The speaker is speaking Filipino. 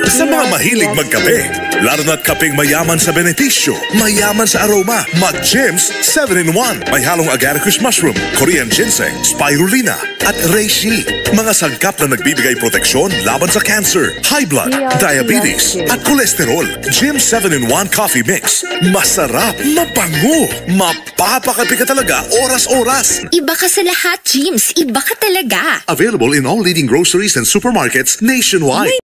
Sa mga mahilig magkape, lalo na't kapeng mayaman sa benepisyo, mayaman sa aroma, mag-Jimm's 7-in-1. May halong agaricus mushroom, Korean ginseng, spirulina, at reishi. Mga sangkap na nagbibigay proteksyon laban sa cancer, high blood, diabetes, at kolesterol. Jimm's 7-in-1 coffee mix. Masarap, mabango, mapapakape ka talaga oras-oras. Iba ka sa lahat, Jims. Iba ka talaga. Available in all leading groceries and supermarkets nationwide.